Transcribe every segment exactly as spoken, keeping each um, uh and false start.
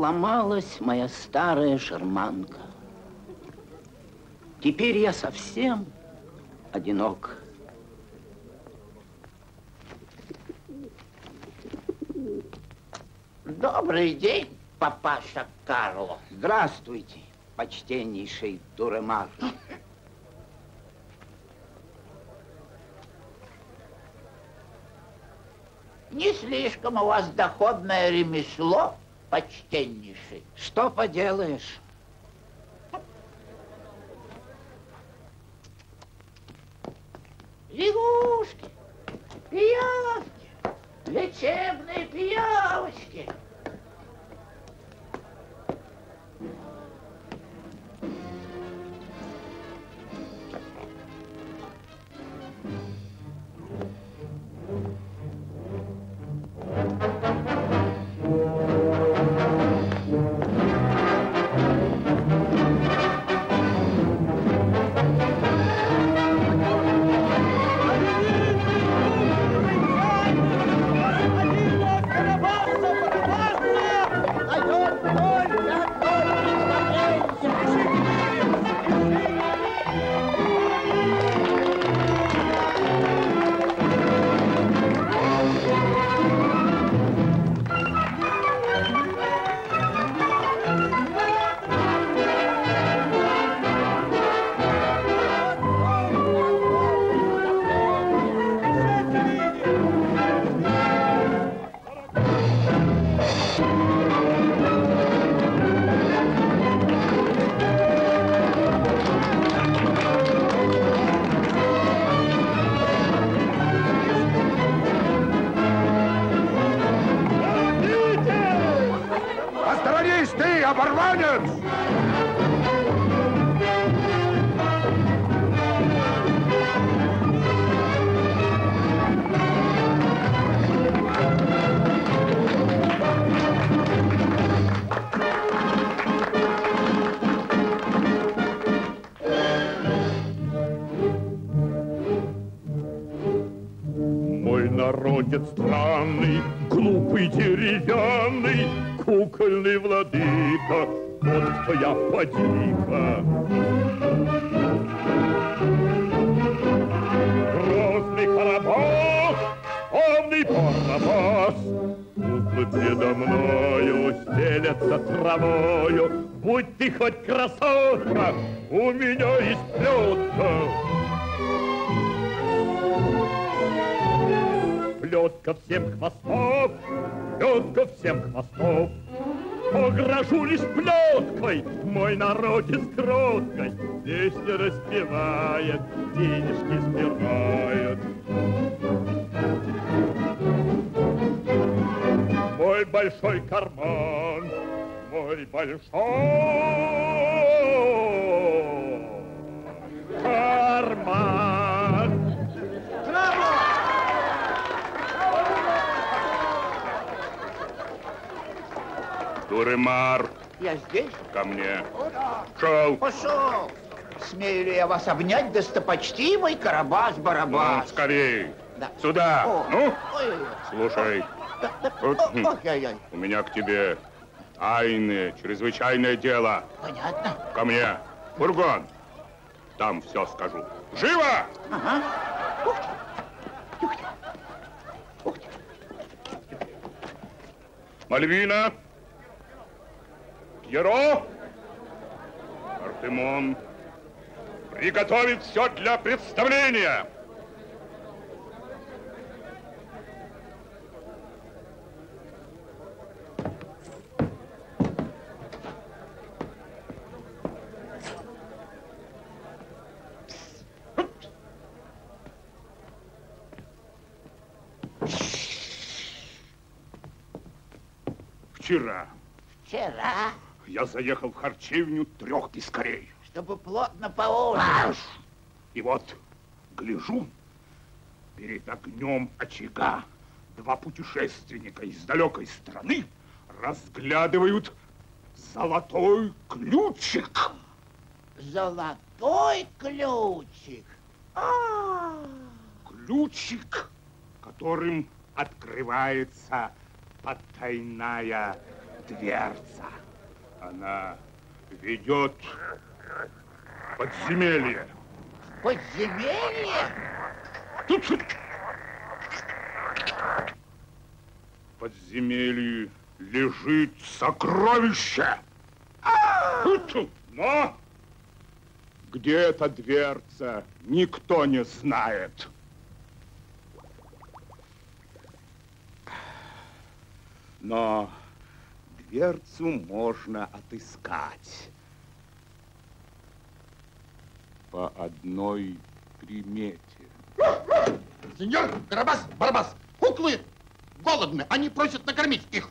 сломалась моя старая шарманка. Теперь я совсем одинок. Добрый день, папаша Карло. Здравствуйте, почтеннейший Дуремар. Не слишком у вас доходное ремесло, почтеннейший. Что поделаешь? Лягушки, пиявки, лечебные пиявочки. Оборванец! Мой народец странный, глупый, деревянный, кукольный владыка, вот кто я, поди-ка. Грозный Карабас, полный Барабас, куклы предо мною стелятся травою. Будь ты хоть красотка, у меня есть плетка. Плетка всем хвостов, плетка всем хвостов. Погрожу лишь плеткой, мой народец кроткой, песни распевает, денежки сбирает. Мой большой карман, мой большой карман. Дуремар. Я здесь? Ко мне. Шел. Пошел. Смею ли я вас обнять, достопочтимый Карабас-Барабас? Ну, скорей. Да. Сюда. О. Ну, Ой. слушай. Да, да. Вот, О, ой, ой, ой. у меня к тебе тайное, чрезвычайное дело. Понятно. Ко мне. Фургон. Там все скажу. Живо! Ага. Ух ты. Ух ты. Ух ты. Мальвина. Пьеро. Артемон. Приготовить все для представления. Вчера. Вчера, Я заехал в харчевню трех пескарей. чтобы плотно поужинать. И вот, гляжу, перед огнем очага два путешественника из далекой страны разглядывают золотой ключик. Золотой ключик. А, Ключик, которым открывается потайная дверца? Она ведет в подземелье. Подземелье? Тут, тут. В подземелье лежит сокровище. Тут. Но где эта дверца, никто не знает. Но дверцу можно отыскать по одной примете. Сеньор Карабас, Барабас, куклы голодны, они просят накормить их.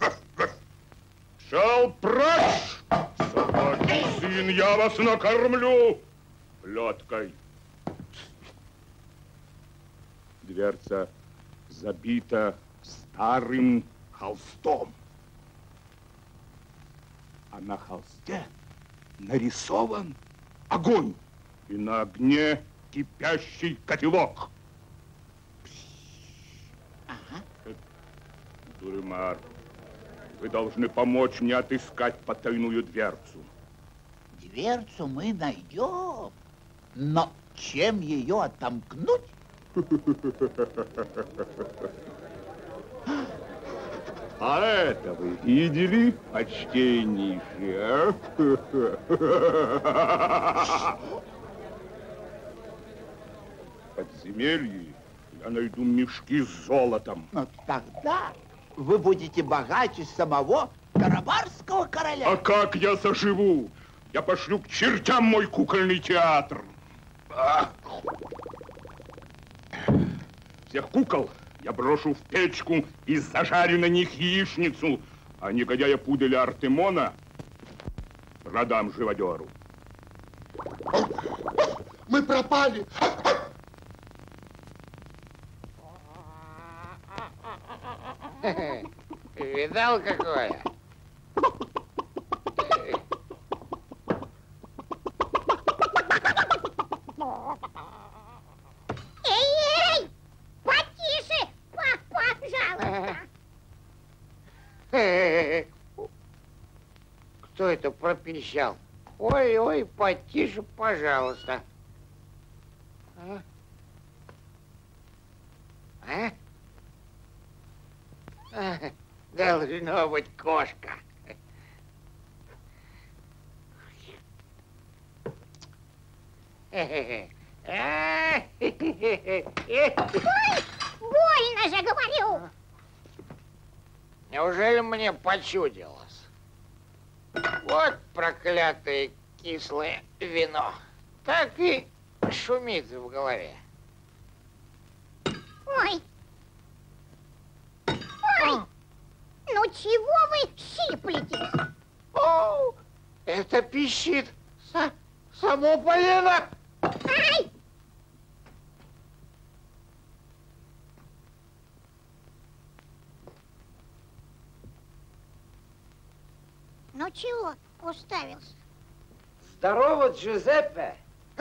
Шел прочь, собачий сын, я вас накормлю плеткой. Дверца забита старым холстом. А на холсте нарисован огонь. И на огне кипящий котелок. Ага. Дуремар, вы должны помочь мне отыскать потайную дверцу. Дверцу мы найдем, но чем ее отомкнуть? А это вы видели, почтеннейший, а? В подземелье я найду мешки с золотом. Но тогда вы будете богаче самого Карабарского короля. А как я заживу? Я пошлю к чертям мой кукольный театр. А! Всех кукол я брошу в печку и зажарю на них яичницу, а негодяя пуделя Артемона продам живодеру. Мы пропали. Видал какое? Эй-эй! Потише! Пожалуйста! Кто это пропищал? Ой-ой, потише, пожалуйста. А? А? А, должно быть кошка. Ой, больно же, говорю! Неужели мне почудилось? Вот проклятое кислое вино. Так и шумит в голове. Ой! Ой! Ну чего вы щиплетесь? О, это пищит са само полено. Ай! Ну чего уставился? Здорово, Джузеппе.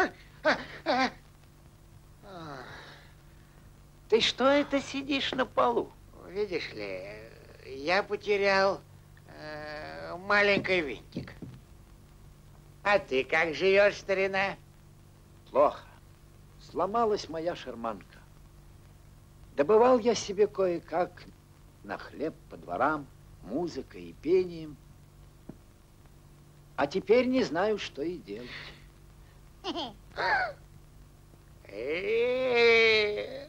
Ты что это сидишь на полу? Видишь ли, я потерял э, маленький винтик. А ты как живешь, старина? Плохо. Сломалась моя шарманка. Добывал я себе кое-как на хлеб по дворам, музыкой и пением. А теперь не знаю, что и делать. Э,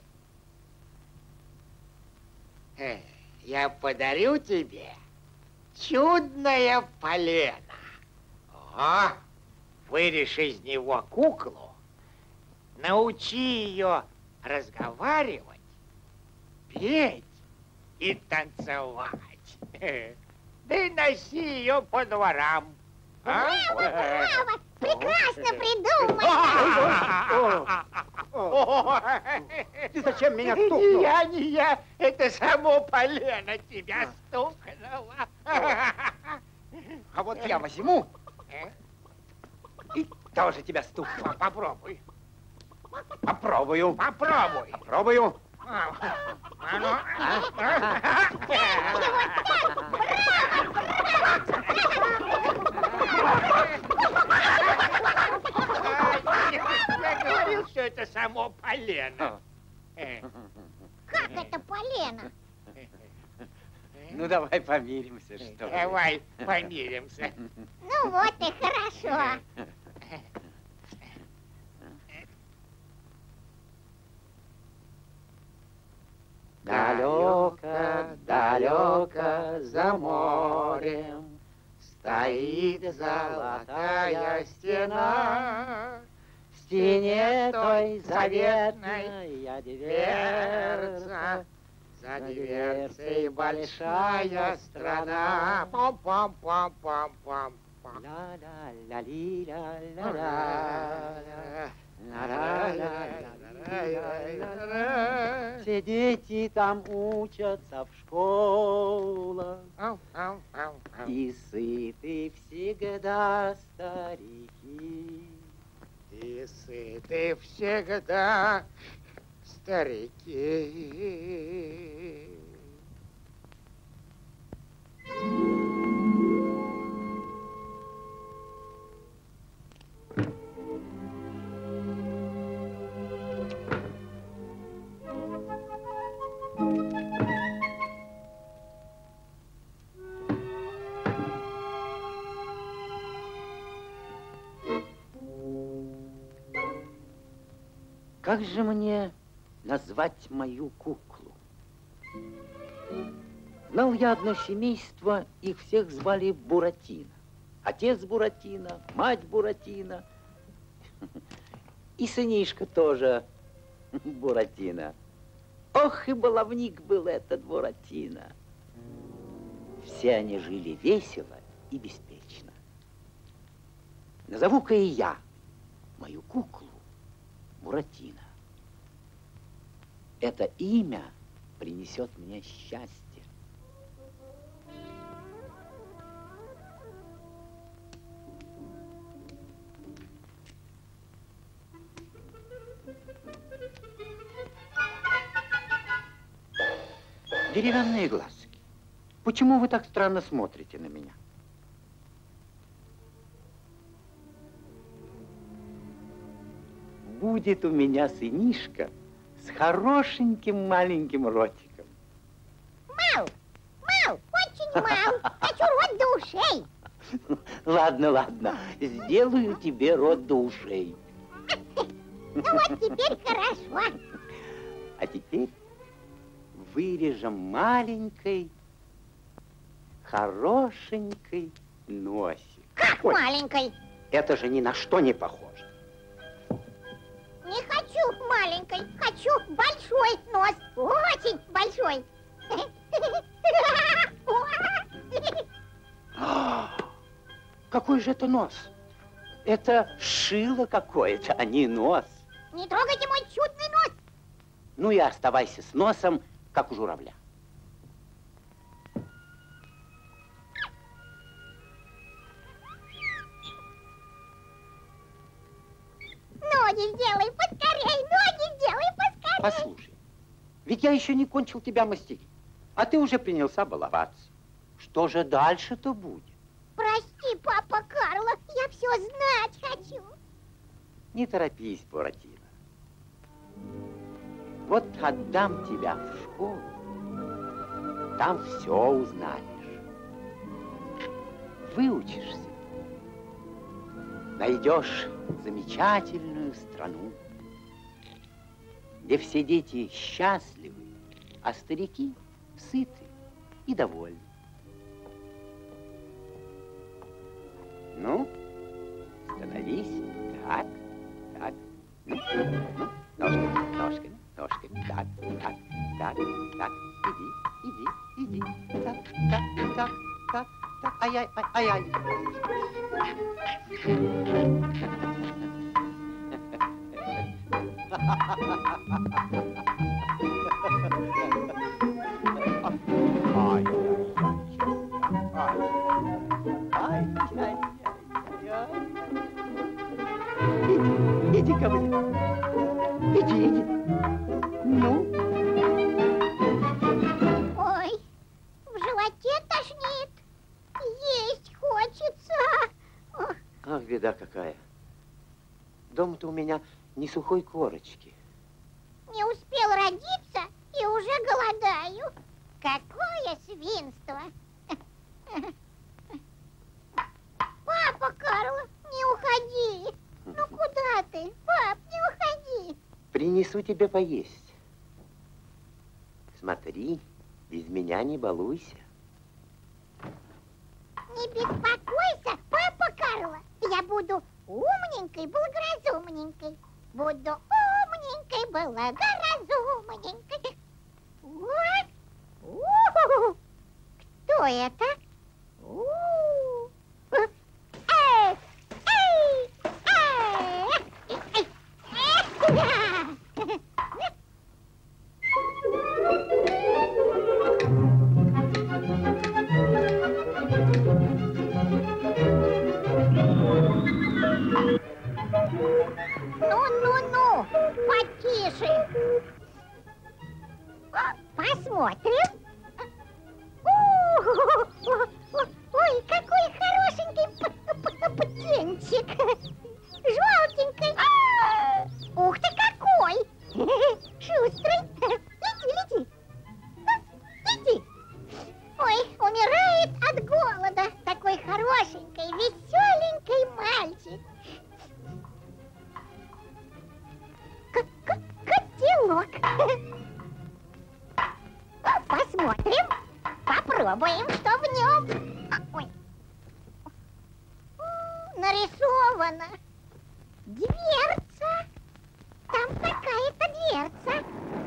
Я подарю тебе чудное полено. О, вырежь из него куклу, научи ее разговаривать, петь и танцевать. Да и носи ее по дворам. А? Браво, браво! Прекрасно придумали! Ты зачем меня Не стукнул? я, не я, это само полено тебя стукнуло. А вот я возьму и тоже тебя стукну. Попробуй, Попробую. попробуй. Попробую. А ну. Я говорил, что это само полено. Как это полено? Ну, давай помиримся, что ли. Давай помиримся. Ну вот и хорошо. Далеко, далеко за морем стоит золотая стена. В стене той заветная дверца, за дверцей большая страна. Пам-пам-пам-пам-пам. Ла-ла-ла-ли-ля-ля-ля. Ла-ла-ла-ла-ла-ла. Все дети там учатся в школах, Ау, ау, ау, ау. и сыты всегда старики. И сыты всегда старики. Как же мне назвать мою куклу? Знал я одно семейство, их всех звали Буратино. Отец Буратино, мать Буратино и сынишка тоже Буратино. Ох, и баловник был этот Буратино. Все они жили весело и беспечно. Назову-ка и я мою куклу Буратино. Это имя принесет мне счастье. Деревянные глазки. Почему вы так странно смотрите на меня? Будет у меня сынишка с хорошеньким маленьким ротиком. Мал, мал, очень мал. Хочу рот до ушей. Ладно, ладно, сделаю тебе рот до ушей. Ну вот теперь хорошо. А теперь вырежем маленький, хорошенький носик. Как Ой, маленькой? это же ни на что не похоже. Не хочу маленькой, хочу большой нос. Очень большой. Какой же это нос? Это шило какое-то, а не нос. Не трогайте мой чудный нос. Ну и оставайся с носом, как у журавля. Ноги сделай поскорей, ноги сделай поскорей. Послушай, ведь я еще не кончил тебя мастерить, а ты уже принялся баловаться. Что же дальше-то будет? Прости, папа Карло, я все знать хочу. Не торопись, Буратино. Вот отдам тебя в школу, там все узнаешь. Выучишься, найдешь замечательную страну, где все дети счастливы, а старики сыты и довольны. Ну, становись, так, так, ну, ну, ножками, ножками, ножками, так, так, так, так, иди, иди, иди, так, так, так, так, так, ай-яй, ай-яй. Иди ко мне. Иди, иди. Ну, беда какая. Дом-то у меня не сухой корочки. Не успел родиться и уже голодаю. Какое свинство! Папа Карло, не уходи! Ну куда ты? Пап, не уходи! Принесу тебе поесть. Смотри, без меня не балуйся. Не беспокойся, папа Карло. Я буду умненькой, благоразумненькой. Буду умненькой, благоразумненькой. Вот. У-у-у. Кто это? У-у-у. Эй, эй, эй, эй, эй. Ну-ну-ну, потише. Посмотрим. Ой, какой хорошенький птенчик. Желтенький. Ух ты какой. Шустрый. Лети, лети. Иди. Ой, умирает от голода. Такой хорошенький, веселенький мальчик. Котелок. Посмотрим, попробуем, что в нем. Ой. Нарисовано. Дверца. Там какая-то дверца.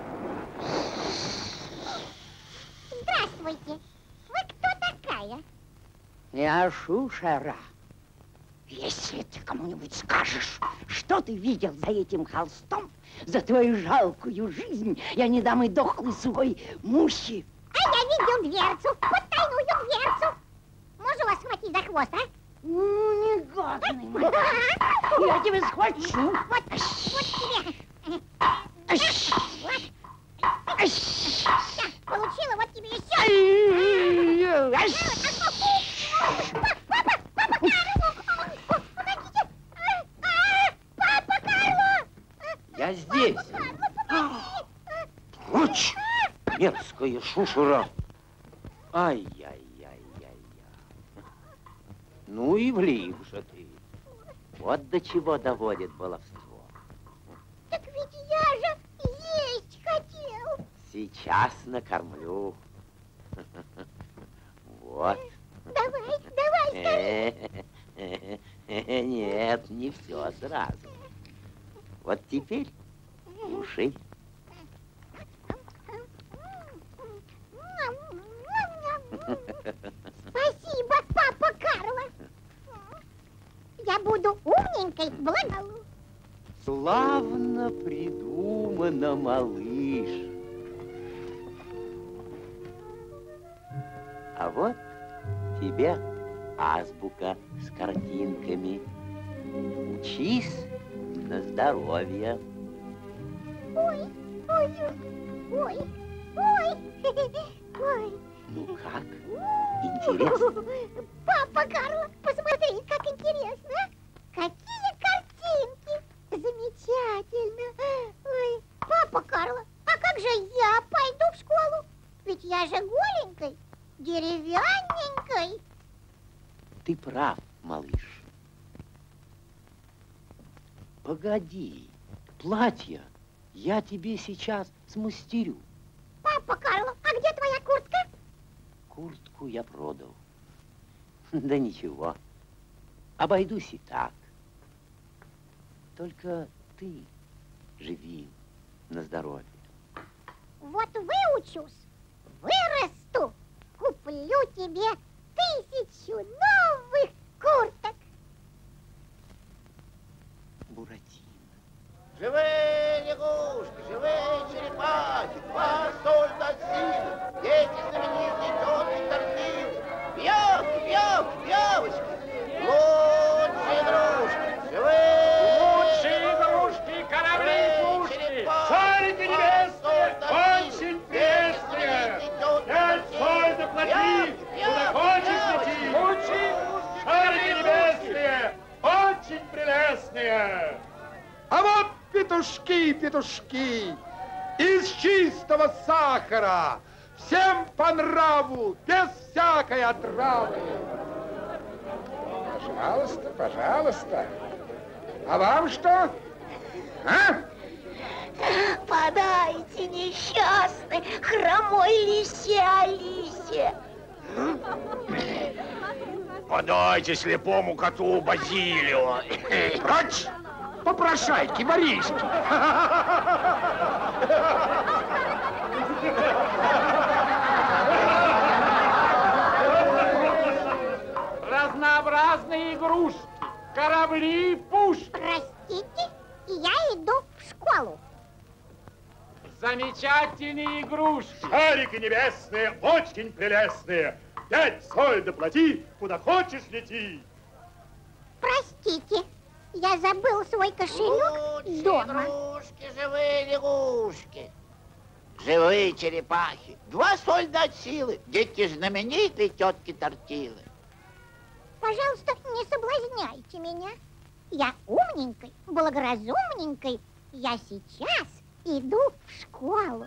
Здравствуйте. Вы кто такая? Я Шушера. Если ты кому-нибудь скажешь, что ты видел за этим холстом, за твою жалкую жизнь, я не дам и дохлый сухой мухи. А я видел дверцу, потайную дверцу. Можно вас схватить за хвост, а? Ну, негодный мальчик. Я тебя схвачу. Вот, вот тебе. Вот. Получила, вот тебе еще. Папа, папа Карло! Помогите! Папа Карло! Я здесь. Прочь, мерзкая Шушера. Ай-яй-яй-яй-яй. Ну и влип же ты. Вот до чего доводит баловство. Так ведь я же есть хотел. Сейчас накормлю. Вот. Давай, давай, скорее. Нет, не все сразу. Вот теперь кушай. Спасибо, папа Карло. Я буду умненькой, благо. Славно придумано, малыш. А вот тебе азбука с картинками. Учись на здоровье. Ой, ой, ой, ой, ой. Ну как? Интересно? Папа Карло, посмотри, как интересно. Какие картинки. Замечательно. Ой, папа Карло, а как же я пойду в школу? Ведь я же голенькой, деревянненькой. Ты прав, малыш. Погоди, платье я тебе сейчас смастерю. Папа Карло, а где твоя куртка? Куртку я продал. Да ничего, обойдусь и так. Только ты живи на здоровье. Вот выучусь, вырасту, куплю тебе тысячу новых курток. Буратино. Живые лягушки, живые черепахи, два солдатины, дети знаменитые теплые картины. Пьявки, пьявки, пьявочки, лучшие игрушки, живые. Лучшие игрушки, корабли и пушки, шарики небесные, очень пестрые. Пять соль заплати, куда хочешь лети. Лучшие игрушки, шарики небесные, очень очень прелестные. А вот петушки, петушки, из чистого сахара, всем по нраву, без всякой отравы. Пожалуйста, пожалуйста. А вам что? А? Подайте, несчастный, хромой лисе Алисе. Подайте слепому коту Базилио. Прочь! Попрошайки, воришки. Разнообразные игрушки, корабли и пушки. Простите, я иду в школу. Замечательные игрушки. Шарики небесные, очень прелестные. Пять соль доплати, куда хочешь лети. Простите, я забыл свой кошелек дома. Игрушки, живые лягушки. Живые черепахи. Два сольда от силы. Дети знаменитой тетки Тортилы. Пожалуйста, не соблазняйте меня. Я умненькой, благоразумненькой. Я сейчас иду в школу.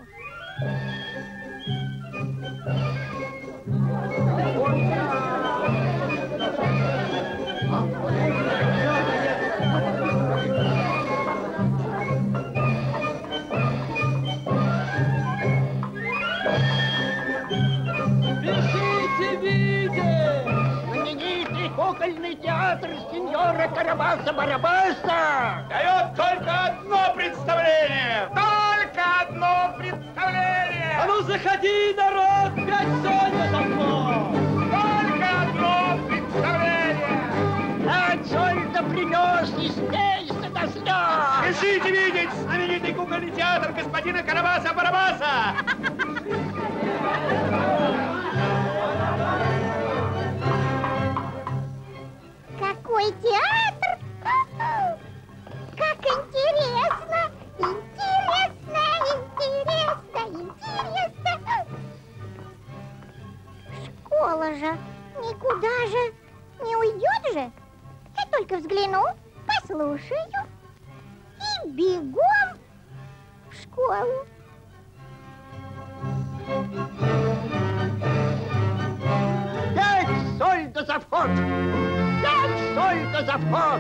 Спешите видеть! Знаменитый кукольный театр сеньора Карабаса-Барабаса дает только одно представление! Только одно представление! А ну заходи, народ! Пять соль за окно! Только одно представление! Пять соль да принес и смейся до слез! Спешите видеть знаменитый кукольный театр господина Карабаса-Барабаса! Какой театр! Как интересно! Интересно, интересно, интересно! Школа же никуда же не уйдет же. Я только взгляну, послушаю и бегом в школу. Пять соль да за вход! Пять соль да за вход!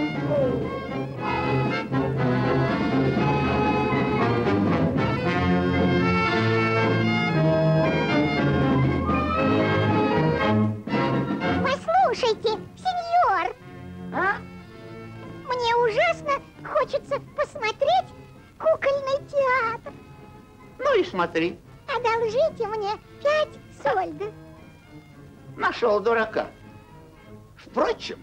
Послушайте, сеньор, А? мне ужасно хочется посмотреть кукольный театр. Ну и смотри. Одолжите мне пять сольдов. Нашел дурака. Впрочем,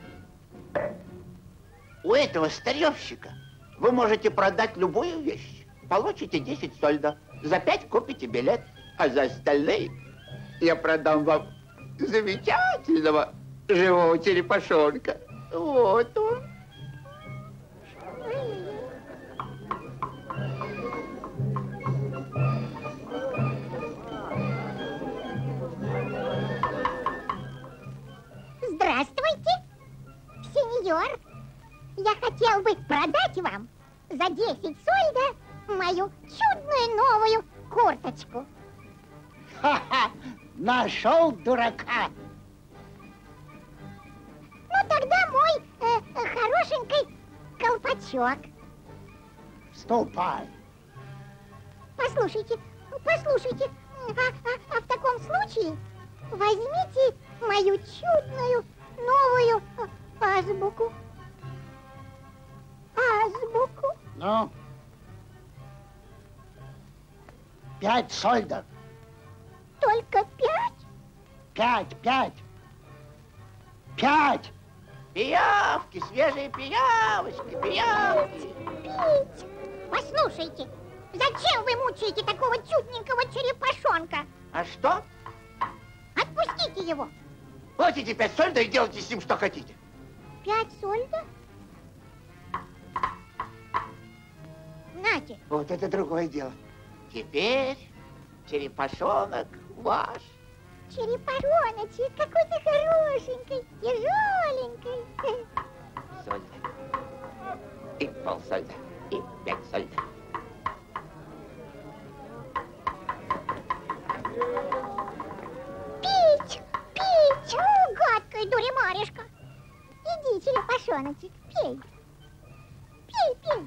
у этого старьевщика вы можете продать любую вещь. Получите десять сольдов. За пять купите билет, а за остальные я продам вам замечательного живого черепашонка. Вот он. Здравствуйте, сеньор. Я хотел бы продать вам за десять сольдов мою чудную новую курточку. Ха-ха! Нашел дурака! Ну, тогда мой э, хорошенький колпачок. Ступай! Послушайте, послушайте, а, а- а в таком случае возьмите мою чудную новую а, азбуку. Азбуку. Ну? Пять сольдов. Только пять? Пять, пять. Пять! Пиявки, свежие пиявочки, пиявки. Пить. Послушайте, зачем вы мучаете такого чудненького черепашонка? А что? Отпустите его. Платите пять сольдов и делайте с ним что хотите. Пять сольдов? Нате. Вот это другое дело. Теперь черепашонок ваш. Черепашоночек, какой ты хорошенький, тяжеленький. Сольдов. полсольда и пять сольда. Пить, пить, у, гадкая дуремаришка. Иди, черепашоночек, пей. Пей, пей.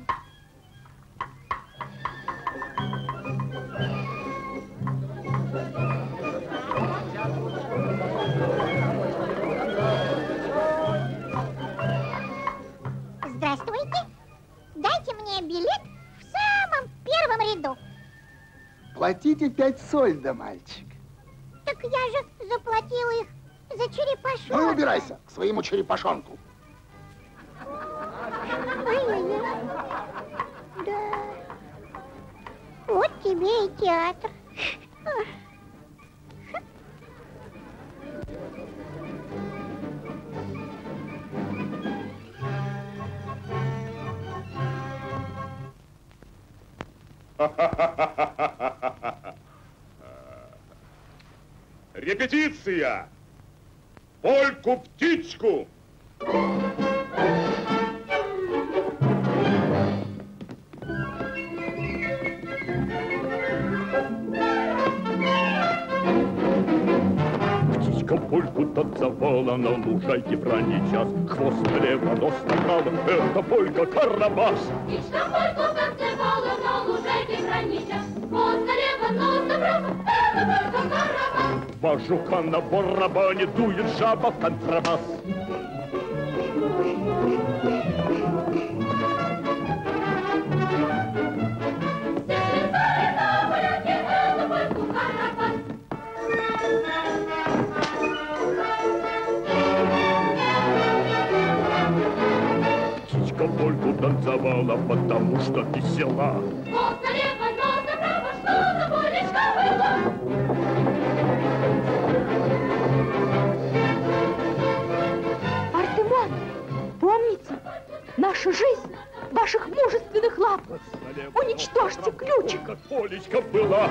Здравствуйте. Дайте мне билет в самом первом ряду. Платите пять сольда, мальчик. Так я же заплатила их за черепашонка. Ну и убирайся к своему черепашонку. Ой-ой-ой. Да. Вот тебе и театр. Репетиция! Польку-птичку! Птичка польку танцевала на лужайке в ранний час. Хвост налево, нос направо, это полька Карабас. Птичка польку танцевала на лужайке в ранний час. Хвост налево, нос направо, это полька Карабас. Два жука на барабане, дует жаба контрабас. Птичка польку танцевала, потому что весела. Хвост налево, нос направо, что за полечка была? Артемон, помните, наша жизнь в ваших мужественных лапах. Уничтожьте ключик. Как полечка была.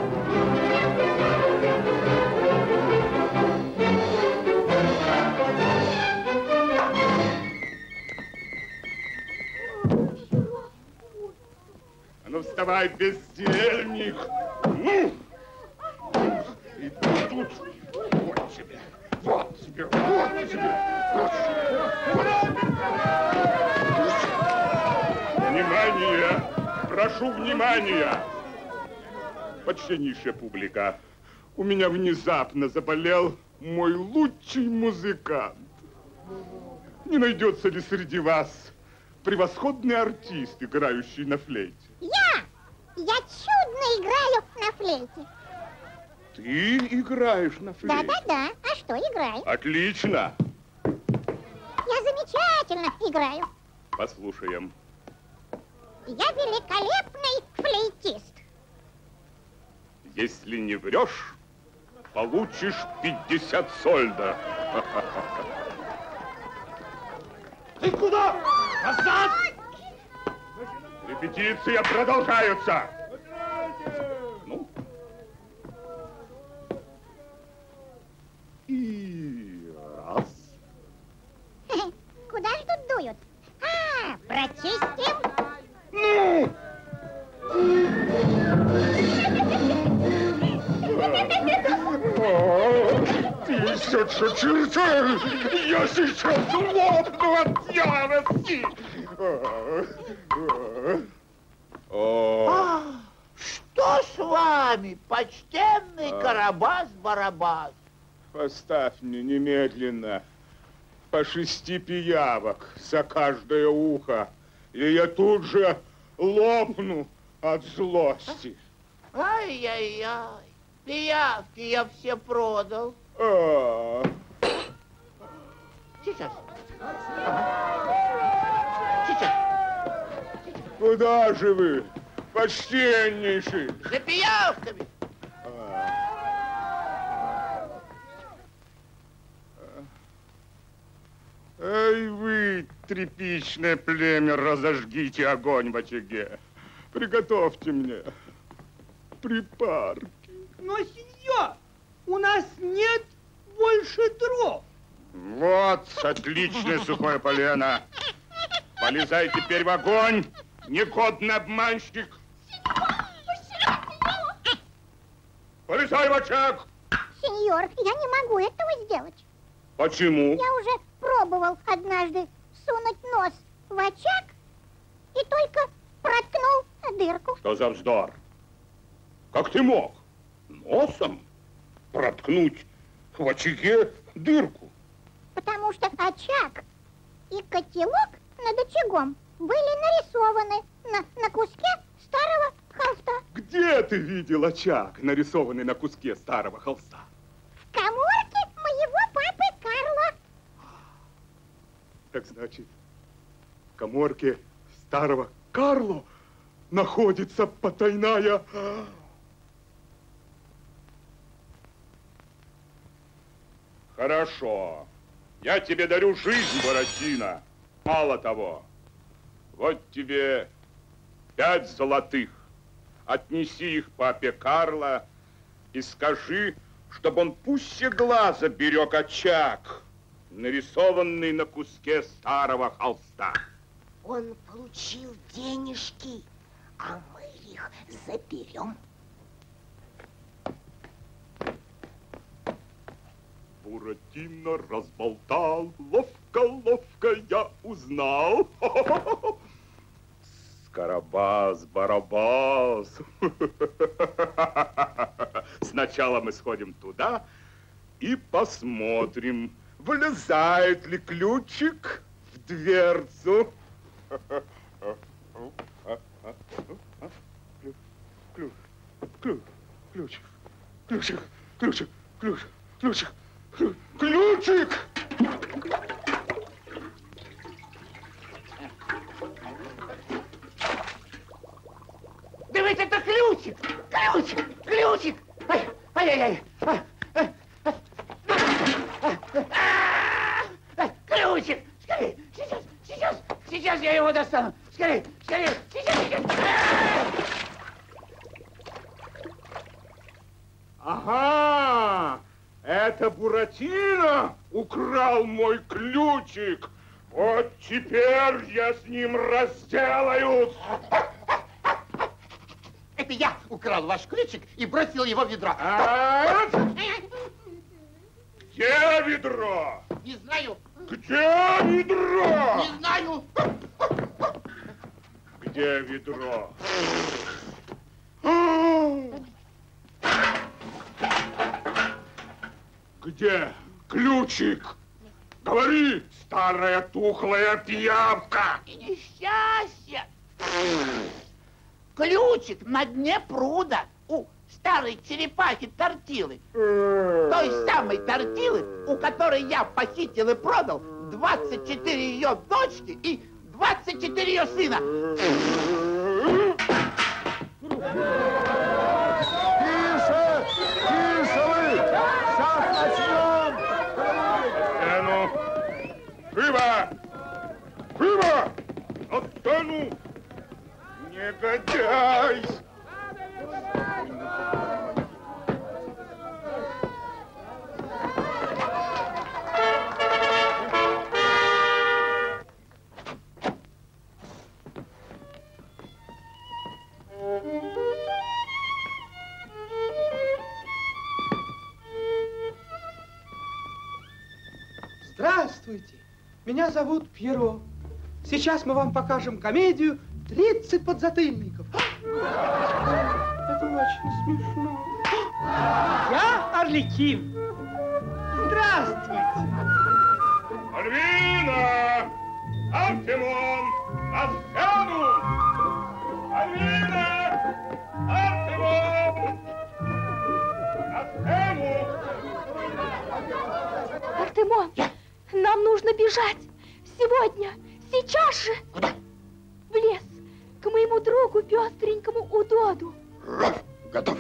А ну вставай, бездельник. Ну, и тут, вот тебе, вот тебе, вот тебе. Внимание! Прошу внимания! Почтеннейшая публика, у меня внезапно заболел мой лучший музыкант. Не найдется ли среди вас превосходный артист, играющий на флейте? Я! Я чудно играю на флейте. Ты играешь на флейте? Да-да-да. А что, играю? Отлично! Я замечательно играю. Послушаем. Я великолепный флейтист. Если не врешь, получишь пятьдесят сольда. Ты куда? Назад! Репетиция продолжается. Ну? И раз. Куда ж тут дуют? А, прочистим. Ну! Тысяча чертей! Я сейчас лопну от ярости! А, что с вами, почтенный Карабас-Барабас? Поставь мне немедленно по шести пиявок за каждое ухо, и я тут же лопну от злости. Ай-яй-яй, пиявки я все продал. А, Сейчас. Сейчас. куда же вы, почтеннейший? За пиявками. Эй вы, тряпичное племя, разожгите огонь в очаге. Приготовьте мне припарки. Но, сеньор, у нас нет больше дров. Вот, отличное сухое полено. Полезай теперь в огонь Негодный обманщик! Полезай в очаг! Сеньор, я не могу этого сделать. Почему? Я уже пробовал однажды сунуть нос в очаг и только проткнул дырку. Что за вздор? Как ты мог носом проткнуть в очаге дырку? Потому что очаг и котелок над очагом были нарисованы на, на куске старого холста. Где ты видел очаг, нарисованный на куске старого холста? В каморке моего папы Карла. Так значит, в каморке старого Карло находится потайная... Хорошо. Я тебе дарю жизнь, Буратино. Мало того, вот тебе пять золотых. Отнеси их папе Карло и скажи, чтобы он пуще глаза берег очаг, нарисованный на куске старого холста. Он получил денежки, а мы их заберем. Буратино разболтал, ловко-ловко я узнал. Скоробас-барабас. Сначала мы сходим туда и посмотрим, влезает ли ключик в дверцу. Ключ, ключ, ключ, ключик, ключик, ключик, ключик. Ключик! Да ведь это ключик! Ключик! Ключик! Ай, ай-яй-яй! Ключик! Скорее! Сейчас! Сейчас! Сейчас я его достану! Скорее! Скорее! Сейчас! Сейчас! Ага! Это Буратино украл мой ключик. Вот теперь я с ним разделаюсь. Это я украл ваш ключик и бросил его в ведро. А? Где ведро? Не знаю. Где ведро? Не знаю. Где ведро? Где ключик? Говори, старая тухлая пиявка! И несчастье! Ключик на дне пруда у старой черепахи Тортилы. Той самой Тортилы, у которой я похитил и продал двадцать четыре ее дочки и двадцать четыре ее сына. Живо! Живо! На сцену! Негодяй! Здравствуйте, меня зовут Пьеро. Сейчас мы вам покажем комедию «тридцать подзатыльников». Это очень смешно. Я Арлекин. Здравствуйте. Альвина! Артемон! На сцену! Альвина! Артемон! На сцену! Артемон, нам нужно бежать. Сегодня, сейчас же. Куда? В лес, к моему другу пестренькому Удоду. Готов.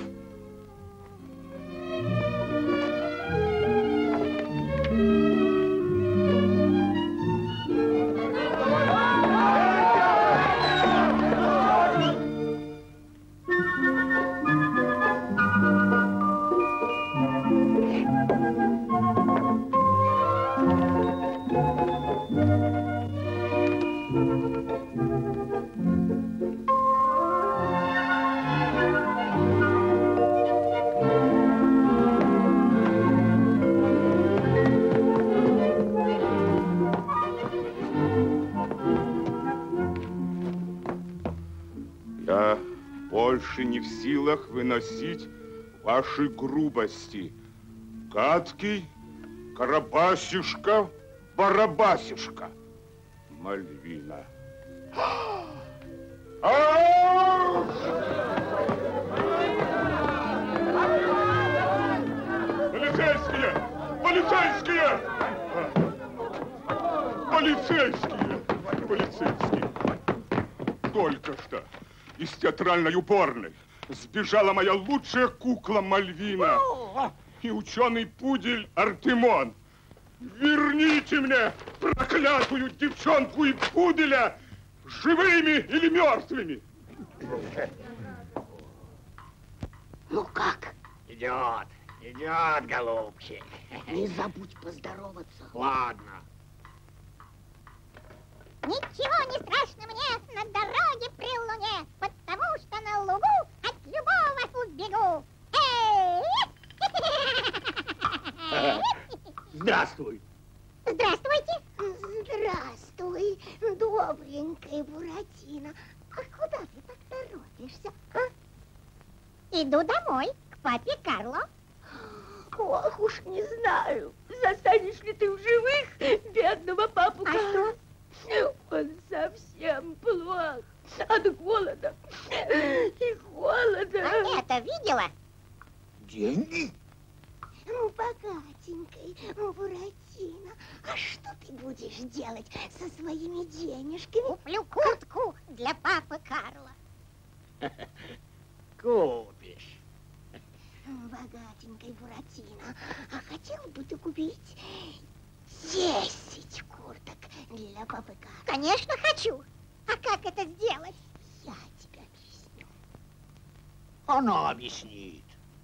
Я больше не в силах выносить ваши грубости. Гадкий Карабасюшка, Барабасюшка, Мальвина. Полицейские! Полицейские! Полицейские! Полицейские! Только что из театральной уборной сбежала моя лучшая кукла Мальвина и ученый пудель Артемон. Верните мне проклятую девчонку и пуделя живыми или мертвыми. Ну как? Идет, идет, голубчик. Не забудь поздороваться. Ладно. Ничего не страшно мне на дороге при луне, потому что на лугу от любого убегу. Эй! Здравствуй. Здравствуйте. Здравствуй, добренькая Буратино. А куда ты так торопишься, а? Иду домой, к папе Карло. Ох, уж не знаю, застанешь ли ты в живых бедного папу А Карло. Он совсем плох от голода и холода. А это видела? Деньги? Ну, богатенькой Буратино, а что ты будешь делать со своими денежками? Куплю куртку для папы Карла. Купишь. Богатенькой Буратино, а хотел бы ты купить десять курток для папы Карла? Конечно, хочу. А как это сделать? Я тебе объясню. Она объяснит.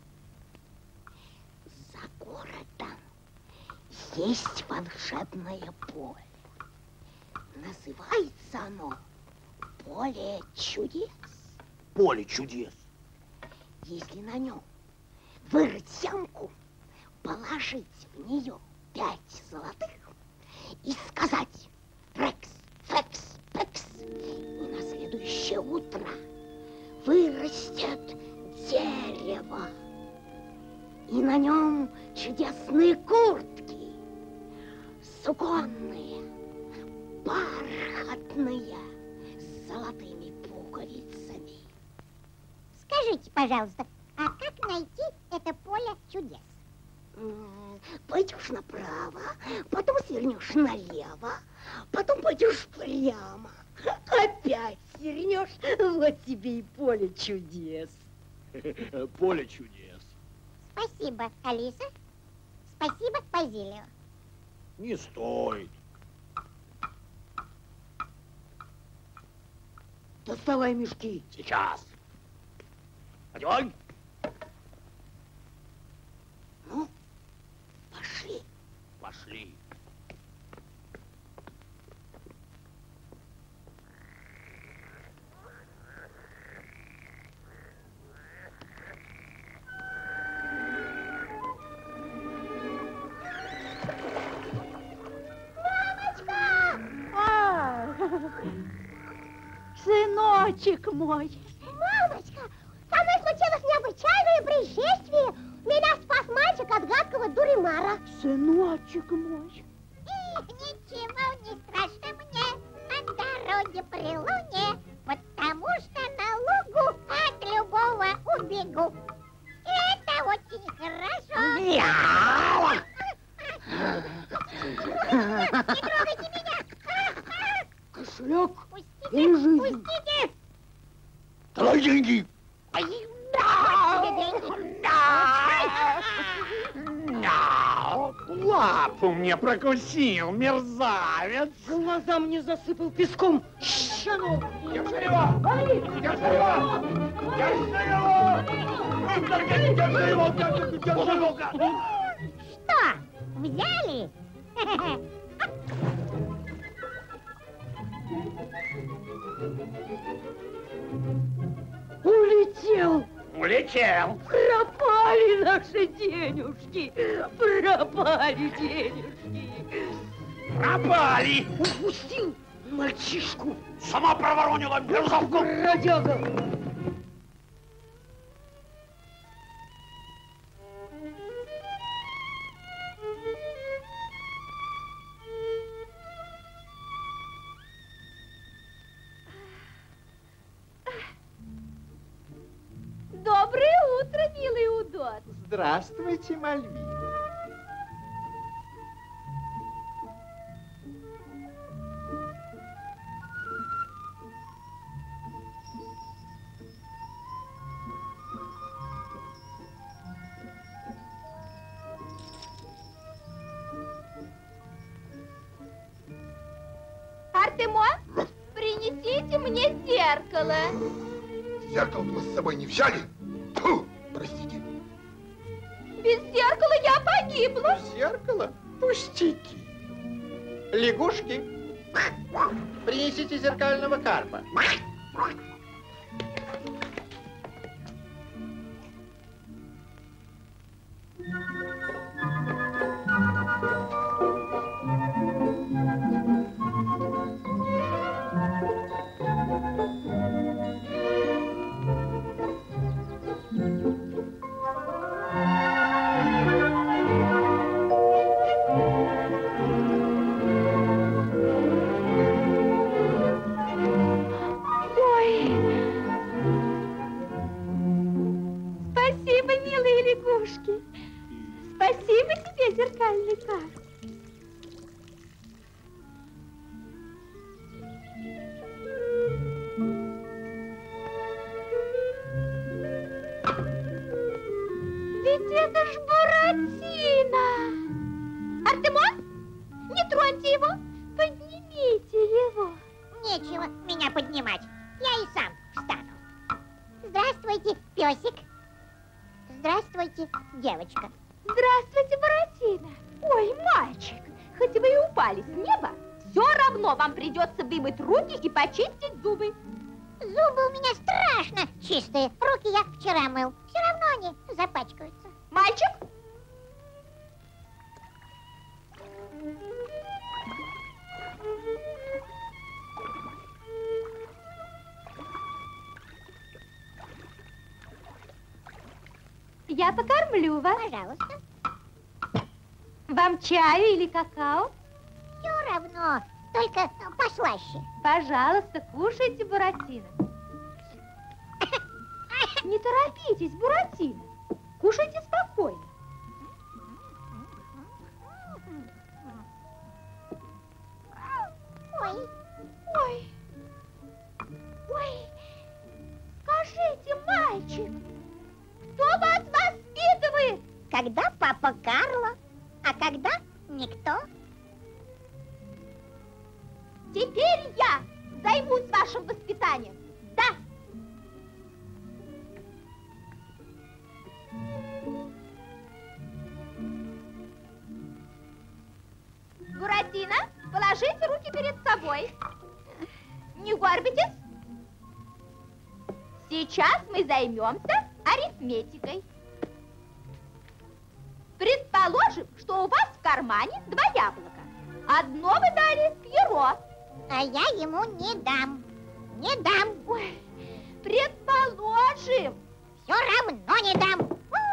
За городом есть волшебное поле. Называется оно Поле чудес. Поле чудес. Если на нем вырыть ямку, положить в нее пять золотых и сказать «Фрекс, фекс, пекс», и на следующее утро вырастет дерево. И на нем чудесные куртки, суконные, бархатные, с золотыми пуговицами. Скажите, пожалуйста, а как найти это поле чудес? Пойдешь направо, потом свернешь налево, потом пойдешь прямо, опять свернешь, вот тебе и поле чудес. Поле чудес. Спасибо, Алиса. Спасибо, Базилио. Не стоит. Доставай мешки. Сейчас. Одевай. Ну, пошли. Пошли. Сыночек мой. Мамочка, со мной случилось необычайное происшествие. Меня спас мальчик от гадкого дуримара. Сыночек мой. Ничего не страшно мне на дороге при луне, потому что на лугу от любого убегу. Это очень хорошо. Не трогайте меня. Кошелек. Пустите, И жизнь. пустите. Давай деньги. Лапу мне прокусил, мерзавец. Глаза мне засыпал песком. Щенок. Держи его! Держи его! Держи его! Держи его! Держи его! Что, взяли? Улетел. Улетел. Пропали наши денежки. Пропали денежки. Пропали. Упустил мальчишку. Сама проворонила мерзавку. Бродяга. Доброе утро, милый Удот. Здравствуйте, Мальвина. Артемон, принесите мне зеркало. Зеркало мы с собой не взяли? Фу, простите. Без зеркала я погибла. Зеркало? Пустяки. Лягушки, принесите зеркального карпа. Спасибо, милые лягушки. Спасибо тебе, зеркальный карп. Ведь это ж Буратино. Артемон, не троньте его, поднимите его. Нечего меня поднимать. Я и сам встану. Здравствуйте, песик. Здравствуйте, девочка. Здравствуйте, Буратино. Ой, мальчик, хоть вы и упали с неба, все равно вам придется вымыть руки и почистить зубы. Зубы у меня страшно чистые. Руки я вчера мыл. Все равно они запачкаются. Мальчик? Я покормлю вас. Пожалуйста. Вам чаю или какао? Все равно, только послаще. Пожалуйста, кушайте, Буратино. Не торопитесь, Буратино. Кушайте спокойно. Ой, Ой, ой, скажите, мальчик, кто вас воспитывает? когда папа Карло, а когда никто. Теперь я займусь вашим воспитанием. Да. Буратино, положите руки перед собой. Не горбитесь. Сейчас мы займемся арифметикой. Предположим, что у вас в кармане два яблока. Одно вы дали Пьеро. А я ему не дам. Не дам. Ой, предположим. Все равно не дам.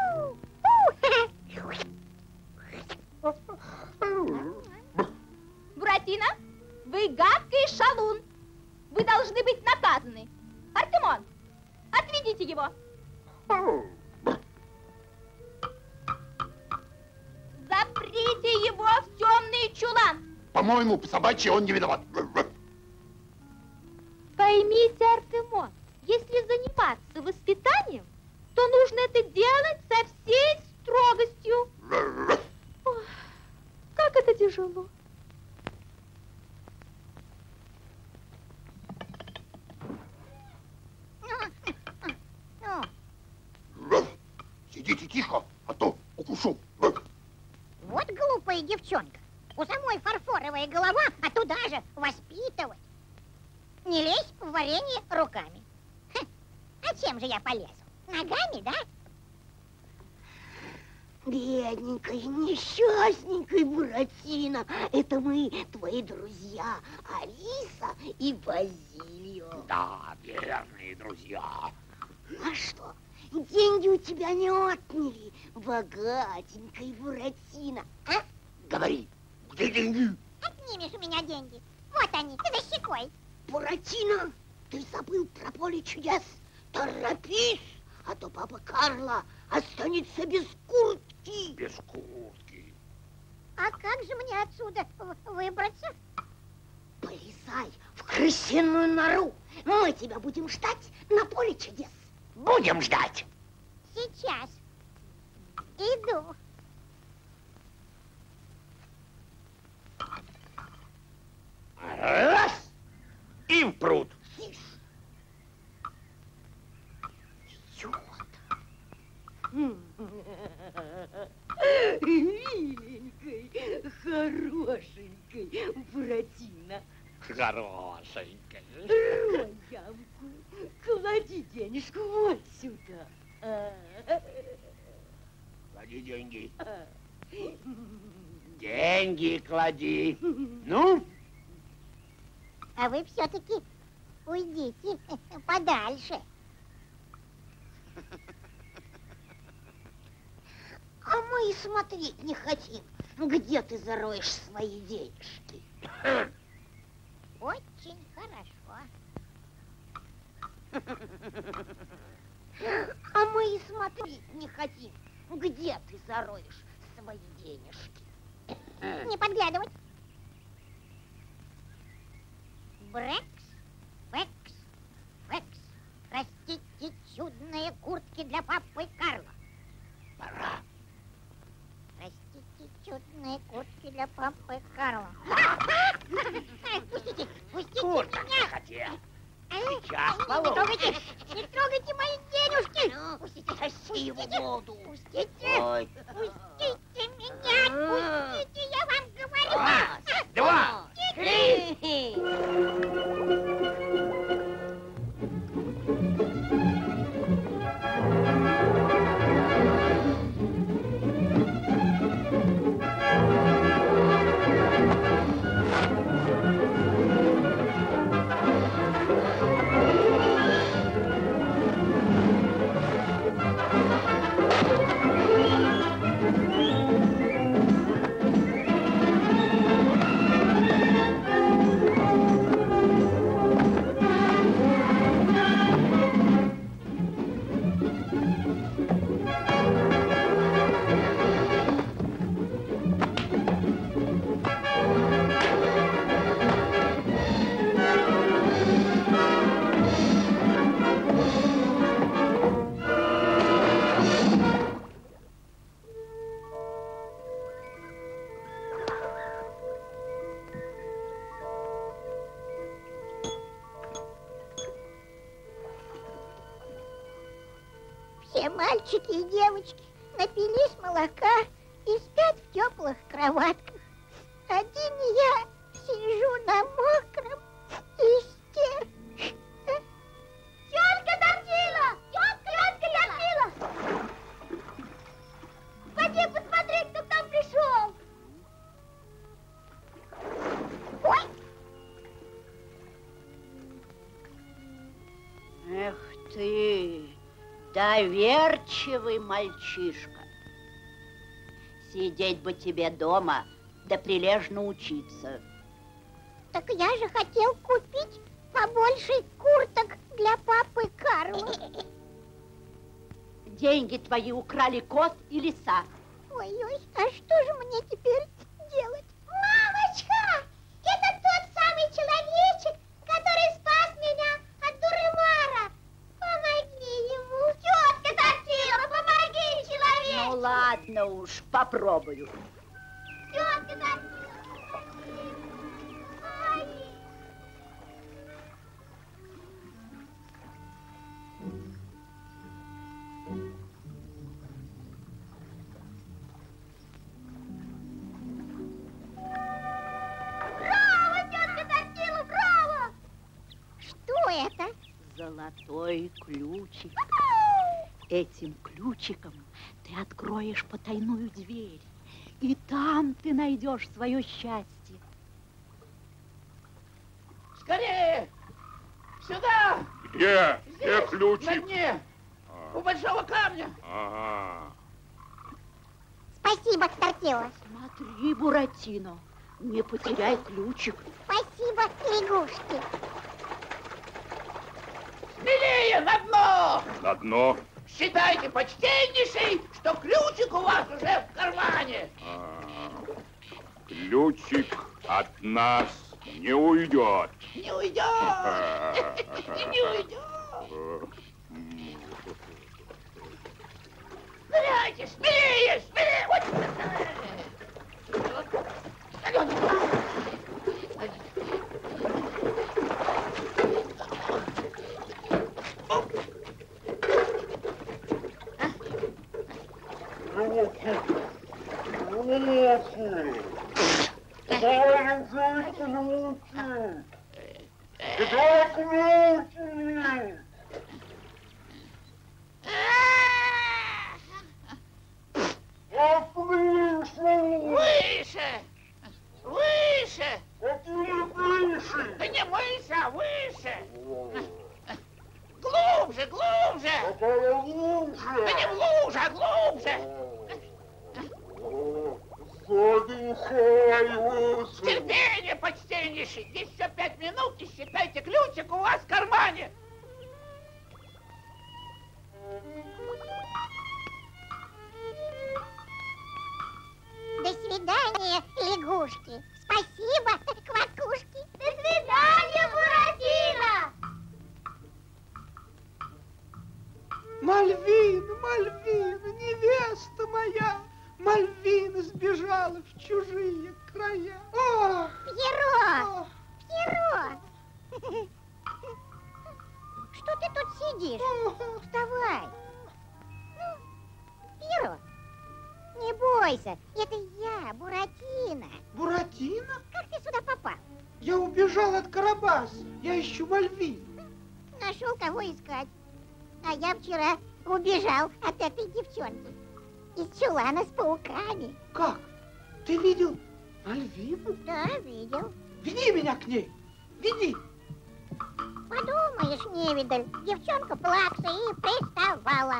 Буратино, вы гадкий шалун. Вы должны быть наказаны. Артемон, отведите его. Заприте его в темный чулан. По-моему, по собачьи он не виноват. Поймите, Артемон, если заниматься воспитанием, то нужно это делать со всей строгостью. Ох, как это тяжело. Сидите тихо, а то укушу. Вот глупая девчонка. У самой фарфоровая голова, а туда же воспитывать. Не лезь в варенье руками. Ха, а чем же я полезу? Ногами, да? Бедненькая, несчастненькая Буратино. Это мы, твои друзья, Алиса и Базилио. Да, верные друзья. А что, деньги у тебя не отняли, богатенькая Буратино, а? Говори, где деньги? Отнимешь у меня деньги. Вот они, ты за щекой. Буратино, ты забыл про поле чудес. Торопись, а то папа Карло останется без куртки. Без куртки. А как же мне отсюда выбраться? Полезай в крысиную нору. Мы тебя будем ждать на поле чудес. Будем ждать. Сейчас. Иду. Раз. И в пруд. Миленькой, хорошенькой Буратино. Хорошенькая. Роямку, клади денежку вот сюда. Клади деньги. Деньги клади. Ну? А вы все-таки уйдите подальше. А мы и смотреть не хотим, где ты зароешь свои денежки. Очень хорошо. А мы и смотреть не хотим, где ты зароешь свои денежки. Не подглядывать. Брекс, векс, векс. Растите чудные куртки для папы Карла. Пора. Растите чудные куртки для папы Карла. Пустите, пустите Курток меня. не хотел. Сейчас, Сейчас не трогайте, не трогайте мои денежки. Ну, Пустите, Таси его в воду. Пустите, Ой. пустите меня, пустите, я вам говорю. Раз, два, три. Все мальчики и девочки напились молока и спят в теплых кроватках. Один я сижу на мокром листе. Тетка Тортила! Тетка, тетка Тортила! Пойди посмотри, кто к нам пришел. Ой! Эх ты, доверчивый мальчишка. Сидеть бы тебе дома, да прилежно учиться. Так я же хотел купить побольше курток для папы Карла. Деньги твои украли кот и лиса. Ой-ой, а что же мне теперь делать? Мамочка, это тот самый человечек, который спас меня от Дурымара. Помоги ему. Тетка Тортила, помоги, человек. Ну ладно уж, попробую. Тетка Тортила. Ай. Браво, тетка Тортила, браво! это? Золотой ключик. Этим ключиком ты откроешь потайную дверь, и там ты найдешь свое счастье. Скорее! Сюда! Где? Здесь, Где ключик? на дне, А. у большого камня. Ага. Спасибо, Стартила. Смотри, Буратино, не потеряй ключик. Спасибо, лягушки. Смелее, на дно! На дно. Считайте, почтеннейший, что ключик у вас уже в кармане. А. Ключик от нас не уйдет. Не уйдет! Не уйдет! Ныряйте, смелее, смелее! Выше! Выше! Выше! Да не выше, а выше! Глубже, глубже! Да не в луже, а глубже! Задыхаюсь! Терпение, почтеннейший! Еще пять минут и считайте, ключик у вас в кармане! До свидания, лягушки. Спасибо, квакушки. До свидания, Буратино! Мальвина, Мальвина, невеста моя. Мальвина сбежала в чужие края. Ох, Пьеро, ох. Пьеро. Что ты тут сидишь? Вставай. Ну, Пьеро, не бойся, это я, Буратино. Буратино? Как ты сюда попал? Я убежал от Карабаса. Я ищу Мальвину. Нашел кого искать. А я вчера убежал от этой девчонки. Из чулана с пауками. Как? Ты видел Мальвину? Да, видел. Веди меня к ней. Веди. Подумаешь, невидаль, девчонка плакса и приставала.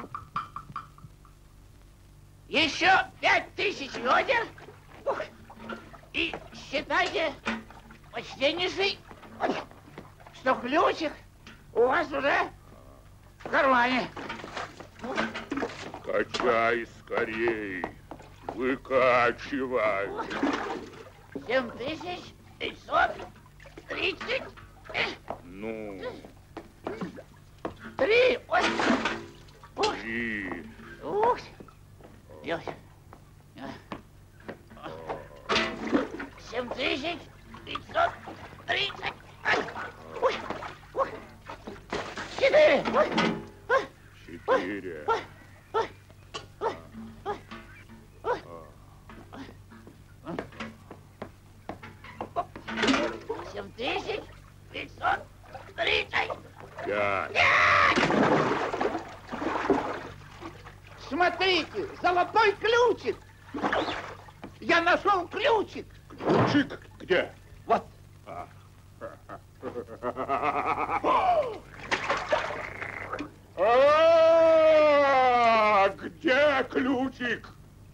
Еще пять тысяч ведер. Ух. И считайте, почтеннейший, что ключик у вас уже в кармане. Качай скорей. Выкачивай. Семь тысяч пятьсот тридцать Ну, три. Ой. Ух. и... Ух. Ё. Семь тысяч пятьсот тридцать. Ой. Ой. Четыре. Ой. Четыре. Ой. Ой. Ой. Ой. Ой. Семь тысяч пятьсот тридцать. Пять. Смотрите, золотой ключик. Я нашел ключик. Ключик где? Вот. А. А, где ключик?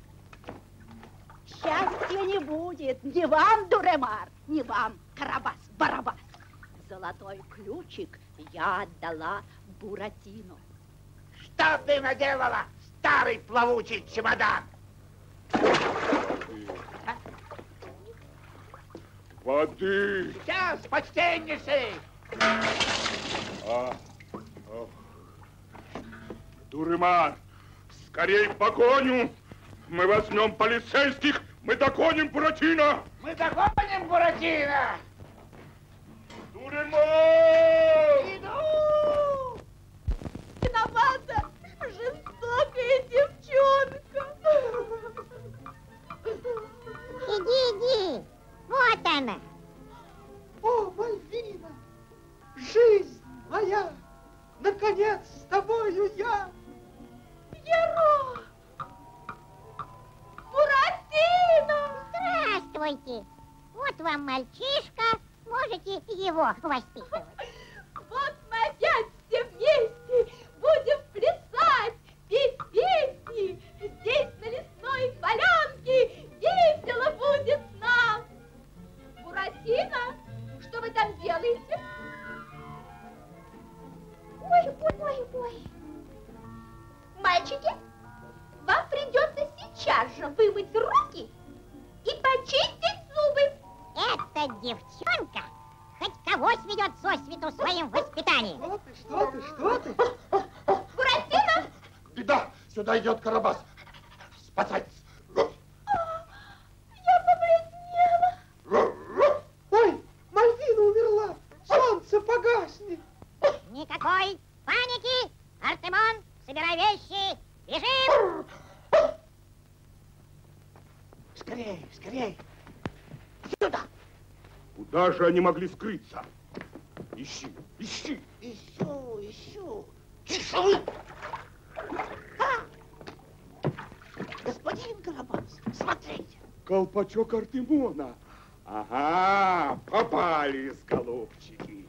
Счастья не будет ни вам, Дуремар, ни вам, Карабас-Барабас. Золотой ключик я отдала Буратино. Что ты наделала, старый плавучий чемодан? Воды. Сейчас, почтеннейший. А, а. Дуремар, скорей в погоню. Мы возьмем полицейских, мы догоним Буратино. Мы догоним Буратино. Дуремар! Иду. Виновата жестокая девчонка. Иди, иди. Вот она. О, Мальвина, жизнь моя. с тобою я. Пьеро! Буратино! Здравствуйте. Вот вам мальчишка, можете его воспитывать. Вот мы опять все вместе будем плясать, петь песни. Здесь, на лесной полянке, весело будет нам. Буратино, что вы там делаете? Ой, ой, ой, ой. Мальчики, вам придется сейчас же вымыть руки и почистить зубы. Эта девчонка хоть кого сведет сосвету своим воспитанием. Что ты, что ты, что ты? Буратино! Беда! Сюда идет Карабас. Спасайтесь! Я побледнела. Ой, Мальвина умерла. Солнце погаснет. Никакой паники. Артемон, собирай вещи. Бежим. Скорей, скорей. Сюда. Куда же они могли скрыться? Ищи, ищи. Ищу, ищу. Тише вы! А! Господин Карабас, смотрите. Колпачок Артемона. Ага, попались, голубчики.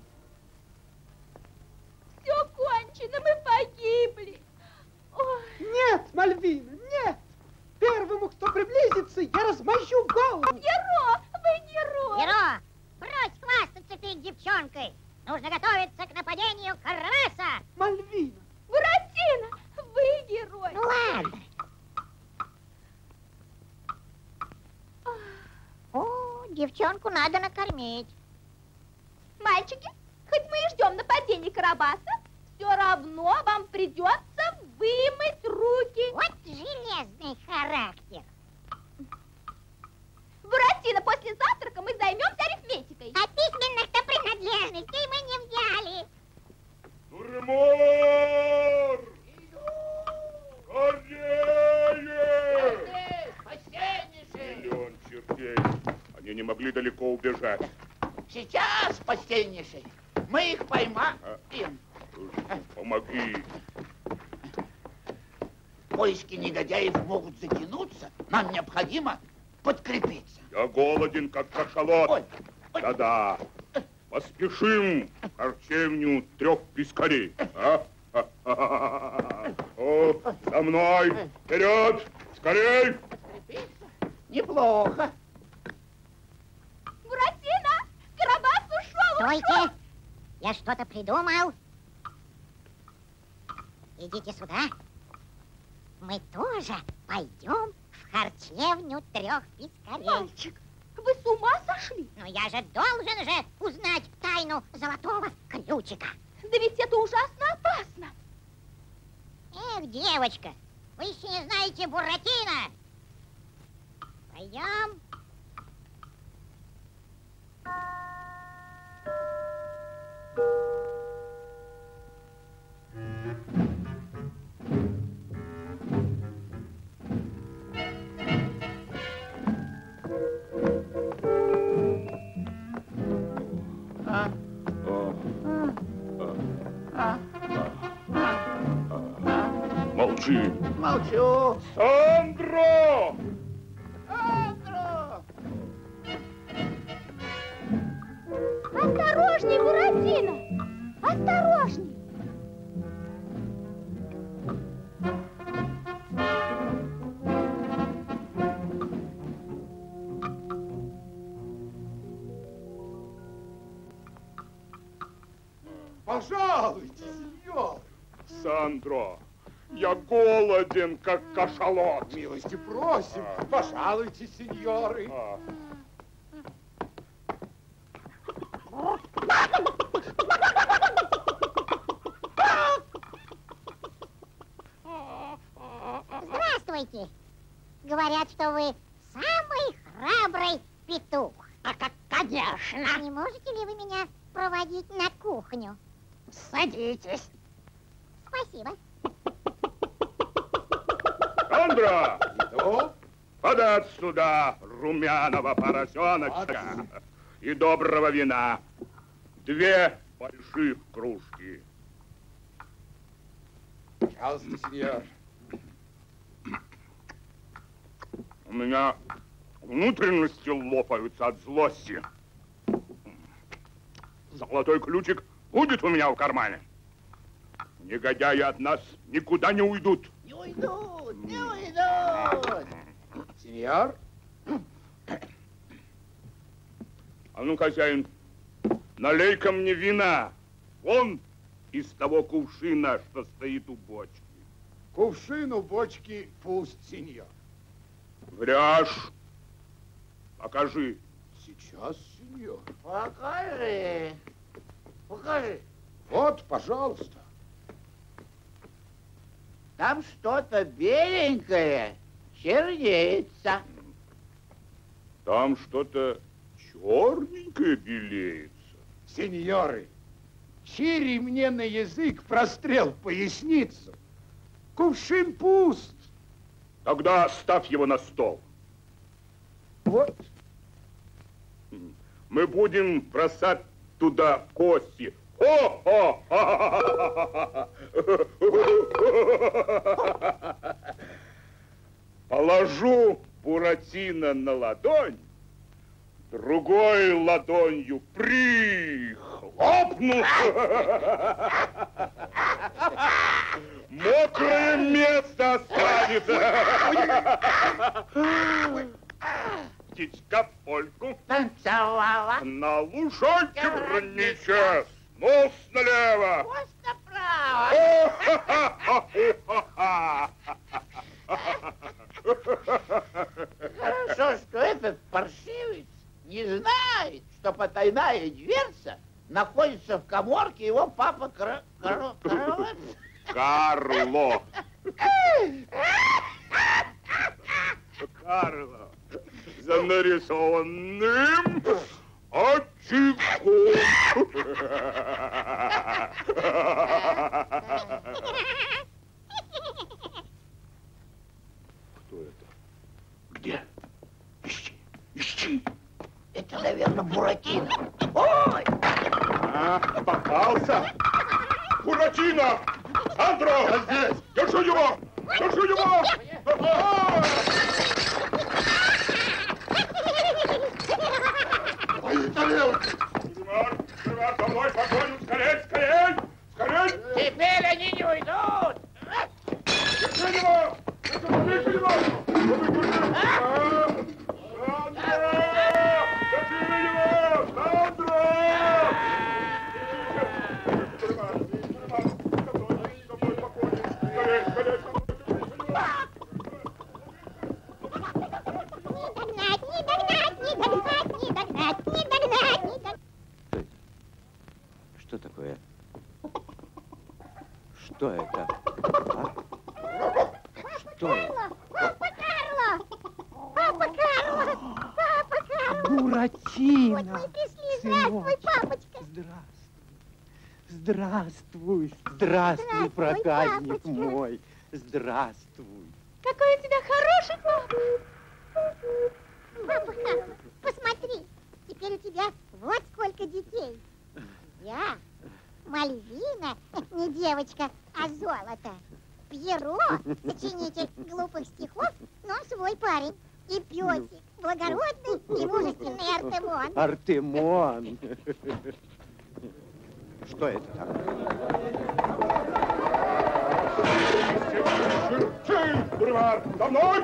Все кончено, мы погибли. Ой. Нет, Мальвина, нет. Первому, кто приблизится, я размажу голову. Геро, вы герой. Геро, брось хвастаться перед девчонкой. Нужно готовиться к нападению Карабаса. Мальвина. Буратино, вы герой. Ну ладно. О, девчонку надо накормить. Мальчики, хоть мы и ждем нападения Карабаса, все равно вам придется вымыть руки. Вот железный характер. Буратино, после завтрака мы займемся арифметикой. А письменных-то принадлежностей мы не взяли. Дуремор! Скорее! Миллион чертей. Они не могли далеко убежать. Сейчас, постельнейший, мы их поймаем. А, помоги. Поиски негодяев могут затянуться. Нам необходимо подкрепиться. Я голоден, как кашалот. Ой, ой. Да-да. Поспешим в харчевню трех пескарей. А? О, за мной! Вперед! Скорей! Подкрепиться? Неплохо. Буратино, Карабас ушел. Стойте! Я что-то придумал. Идите сюда. Мы тоже пойдем в харчевню трех пескарей. Мальчик, вы с ума сошли? Но я же должен же узнать тайну золотого ключика. Да ведь это ужасно опасно. Эх, девочка, вы еще не знаете Буратино. Пойдем. А? А? Молчи. Молчу. Сандро! Сандро! Осторожней, Буратино! Осторожней! Пожалуйте, сеньор. Сандро, я голоден, как кашалот. Милости просим. Пожалуйте, сеньоры. А. Здравствуйте. Говорят, что вы самый храбрый петух. А как, конечно. Не можете ли вы меня проводить на кухню? Садитесь. Спасибо. Сандро, Иду. подать сюда румяного поросеночка и доброго вина. Две больших кружки. Пожалуйста, сеньор. У меня внутренности лопаются от злости. Золотой ключик будет у меня в кармане. Негодяи от нас никуда не уйдут. Не уйдут, не уйдут. Сеньор? А ну, хозяин, налей-ка мне вина. Вон из того кувшина, что стоит у бочки. Кувшин у бочки пуст, сеньор. Врешь. Покажи. Сейчас, сеньор. Покажи. Покажи. Вот, пожалуйста. Там что-то беленькое чернеется. Там что-то черненькое белеется. Сеньоры, чири мне на язык прострел поясницу. Кувшин пуст. Тогда ставь его на стол. Вот. Мы будем бросать туда кости. О! О! Положу Буратино на ладонь, другой ладонью прихлопну. Мокрое место останется. Птичка польку танцевала на лужайке в раниче. Нос налево. Хвост направо. Хорошо, что этот паршивец не знает, что потайная дверца находится в каморке его папа Кар... Кар... Кар... Карло. Карло. За нарисованным очагом. Кто это? Где? Ищи, ищи. Это, наверное, Буратино. Ой! А, попался. Буратино! Сандро! Я здесь! Держу его! Держу его! Мои тарелки! Живар, живар, домой, погоню! Скорей, скорей! Скорей! Теперь они не уйдут! Держи его! Держи его! Сандро! Держи его! Сандро! Что такое? Что это? А? Что это? Папа Карло! Папа Карло! Папа Карло! Буратино! Вот мы и пришли. Здравствуй, папочка! Здравствуй! Здравствуй! Здравствуй, Здравствуй, проказник папочка. мой! Здравствуй! Какой у тебя хороший папа. Папа Карло, посмотри! Теперь у тебя вот сколько детей. Я, Мальвина, не девочка, а золото. Пьеро, сочинитель глупых стихов, но свой парень. И песик, благородный и мужественный Артемон. Артемон! Что это такое? Бульвар, за мной!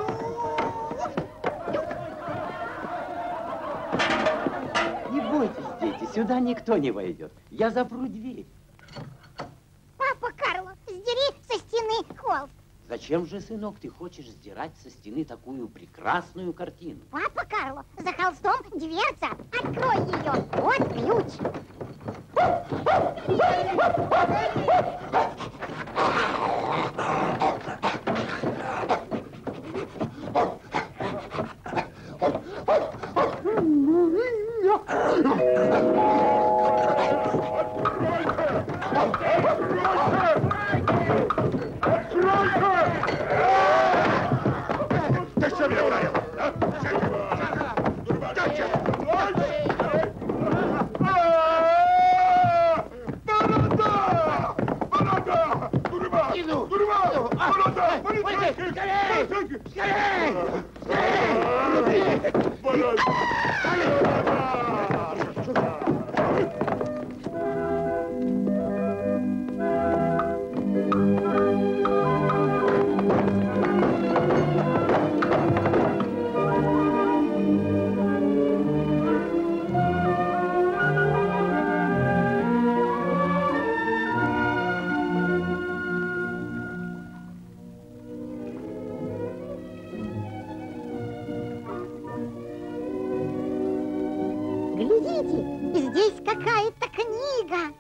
Не бойтесь, дети, сюда никто не войдет. Я запру дверь. Папа Карло, сдери со стены холст. Зачем же, сынок, ты хочешь сдирать со стены такую прекрасную картину? Папа Карло, за холстом дверца. Открой ее. Вот ключ. Ты что меня ударил? А? Дайте! Борода! Борода! Борода! Полицейский! Скорей! Скорей! Скорей! Глядите, здесь какая-то книга.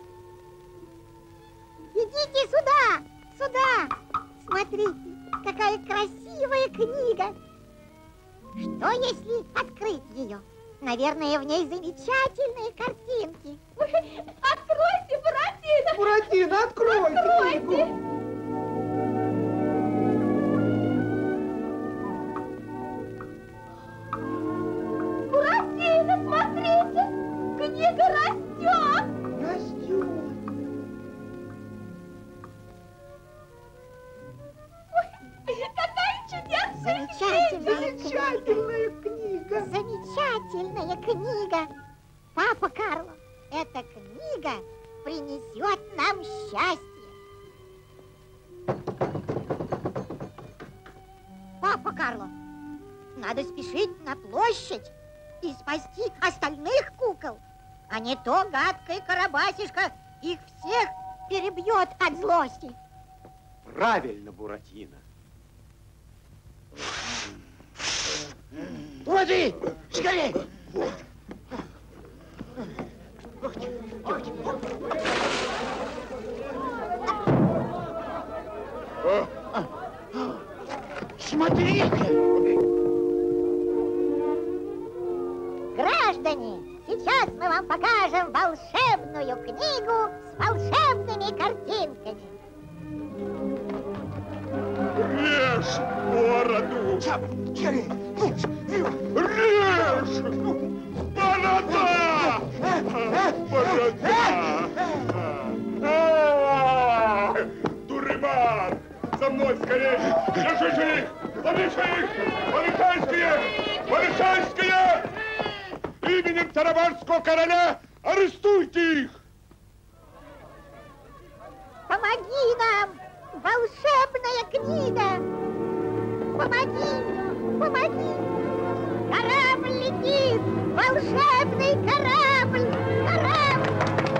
Идите сюда, сюда. Смотрите, какая красивая книга. Что, если открыть ее? Наверное, в ней замечательные картинки. Откройте, Буратино! Буратино, открой Откройте! книгу. Буратино, смотрите! Книга растет! Растет. Ой, какая чудесная Замечательная Замечательная книга. Замечательная книга. Папа Карло, эта книга принесет нам счастье. Папа Карло, надо спешить на площадь и спасти остальных кукол. А не то гадкая Карабасишка их всех перебьет от злости. Правильно, Буратино. Уходи! Скорей! Смотрите! Граждане, сейчас мы вам покажем волшебную книгу с волшебными картинками. Режь бороду! Скорей! Режь! Борода! Борода! А, Дуремар! За мной скорее! Держите их! Ловите их! Полицейские! Полицейские! Именем Тарабарского короля арестуйте их! Помоги нам, волшебная книга! Помоги, помоги! Корабль летит! Волшебный корабль! Корабль!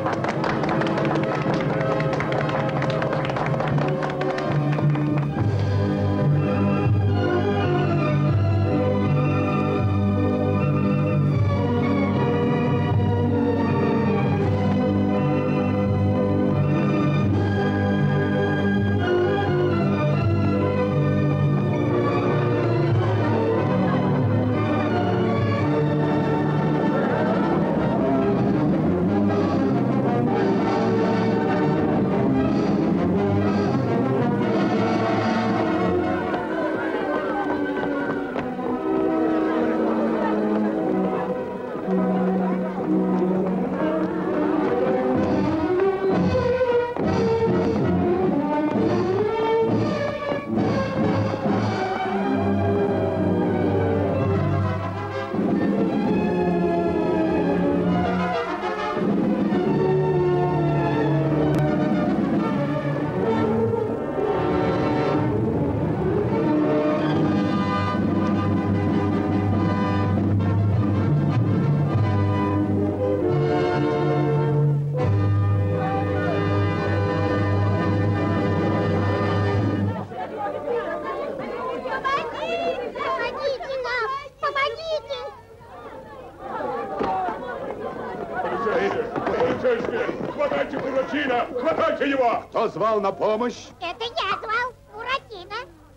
Хватайте Буратино! Хватайте его! Кто звал на помощь? Это я звал Буратино.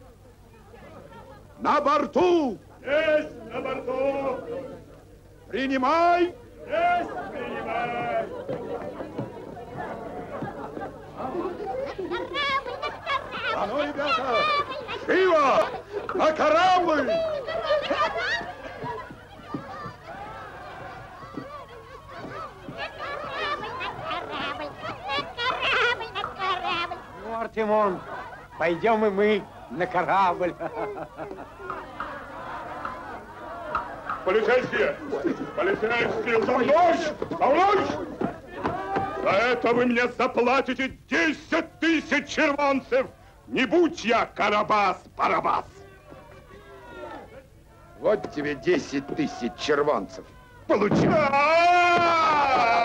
На борту! Есть на борту! Принимай! Есть принимай! Корабль, на корабль! А ну, ребята! Живо! На корабль! На корабль, на корабль, на корабль! Ну, Артемон, пойдем и мы на корабль. Полицейские! Полицейские! За мной! За мной! За это вы мне заплатите десять тысяч червонцев! Не будь я Карабас-Барабас! Вот тебе десять тысяч червонцев. Получи! А-а-а!